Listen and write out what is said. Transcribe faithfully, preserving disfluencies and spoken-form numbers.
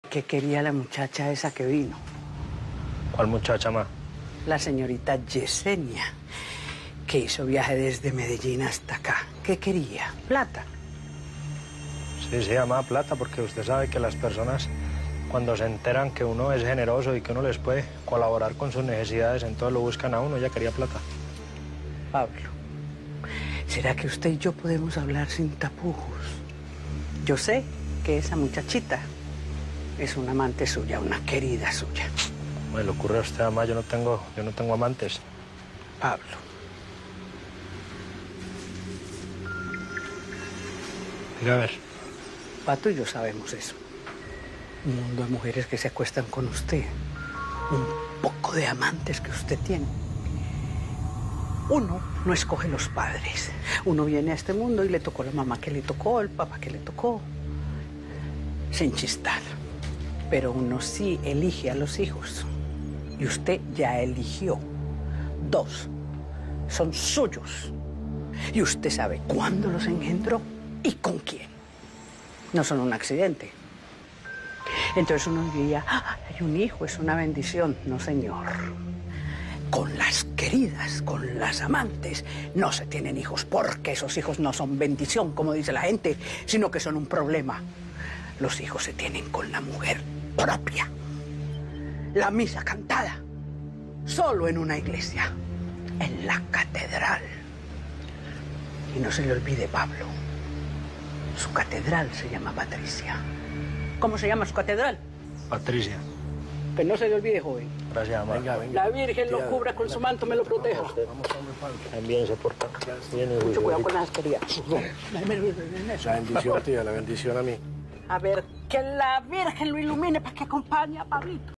¿Qué quería la muchacha esa que vino? ¿Cuál muchacha, ma? La señorita Yesenia, que hizo viaje desde Medellín hasta acá. ¿Qué quería? ¿Plata? Sí, se llama plata porque usted sabe que las personas, cuando se enteran que uno es generoso y que uno les puede colaborar con sus necesidades, entonces lo buscan a uno. Ella quería plata. Pablo, ¿será que usted y yo podemos hablar sin tapujos? Yo sé que esa muchachita es una amante suya, una querida suya. Me le ocurre a usted, mamá, yo no tengo, yo no tengo amantes. Pablo. Diga, a ver. Pato y yo sabemos eso. Un mundo de mujeres que se acuestan con usted. Un poco de amantes que usted tiene. Uno no escoge los padres. Uno viene a este mundo y le tocó la mamá que le tocó, el papá que le tocó. Sin chistar. Pero uno sí elige a los hijos. Y usted ya eligió. Dos son suyos. Y usted sabe cuándo los engendró y con quién. No son un accidente. Entonces uno diría, ah, hay un hijo, es una bendición. No, señor. Con las queridas, con las amantes, no se tienen hijos, porque esos hijos no son bendición, como dice la gente, sino que son un problema. Los hijos se tienen con la mujer propia. La misa cantada, solo en una iglesia, en la catedral. Y no se le olvide, Pablo, su catedral se llama Patricia. ¿Cómo se llama su catedral? Patricia. Que no se le olvide, joven. Gracias, mamá. Venga, venga. La Virgen lo cubra con su manto, me lo proteja. También se porta. Bien, Mucho cuidado con las asquerías. La bendición, tía, la bendición a mí. A ver, que la Virgen lo ilumine para que acompañe a Pablito.